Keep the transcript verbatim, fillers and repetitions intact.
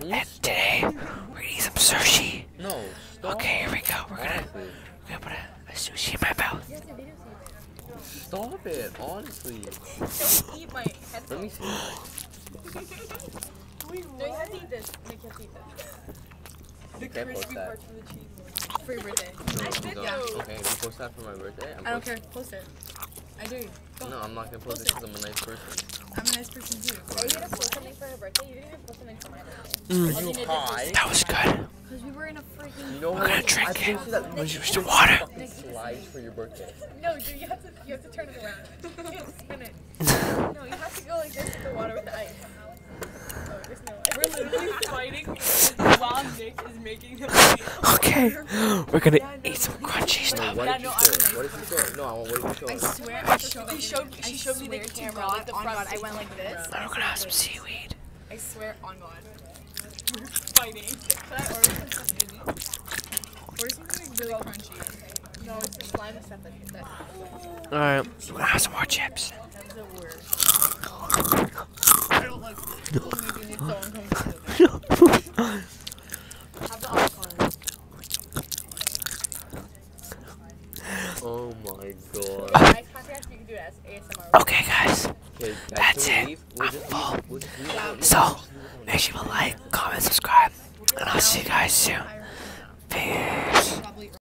And today we're eating some sushi. No, stop. Okay, here we go. We're gonna we're gonna put a, a sushi in my mouth. Stop it, honestly. Don't eat my headphones. Let me see. Wait, no, you have to eat this. Make you have to eat this. You can't post that. Parts of the cheese. For your birthday. No, I you did don't. though. Okay, you post that for my birthday? I'm I don't post- care. Post it. I do. Go. No, I'm not gonna post it because I'm a nice person. I'm a nice person too. Are you gonna post something for her birthday? You didn't even post something for my birthday. Mm. Are you high? That was good. Because we were in a freaking. You know We're what? gonna drink I it. posted that Let's use the water. fucking slides for your birthday. No, dude, you have to you have to turn it around. You can't spin it. No, you have to go like this with the water with the ice. Oh, there's no ice. We're literally fighting while Nick is making the Okay, we're gonna eat some crunchy No, stuff. what Yeah, did no, you I'm show? nice. What did you show? No, I want what did you show? I us? swear, I showed, he showed, she showed me the camera, like the on front. God, I went like this. We're gonna have some seaweed. I swear on God. We're fighting. Should I order some stuff easy? Order something really crunchy. No, it's the slime stuff that that Alright, we're gonna have some more chips. that's the worst. I don't like this. It's making me so uncomfortable. Have the avocado. Oh my god. Guys, podcast, you can do it as A S M R. Okay, guys. Okay, guys, That's can we it. leave? We'll I'm just full. leave. We'll just leave. So, make sure you like, comment, subscribe, and I'll see you guys soon. Peace.